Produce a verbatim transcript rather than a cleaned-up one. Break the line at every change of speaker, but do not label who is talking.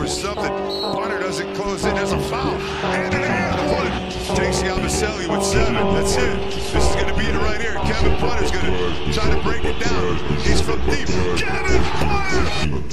something. Punter doesn't close in. There's a foul. Hand in hand. The punt takes Yabuselli with seven. That's it. This is going to be it right here. Kevin Punter's going to try to break it down. He's from deep. Kevin Punter!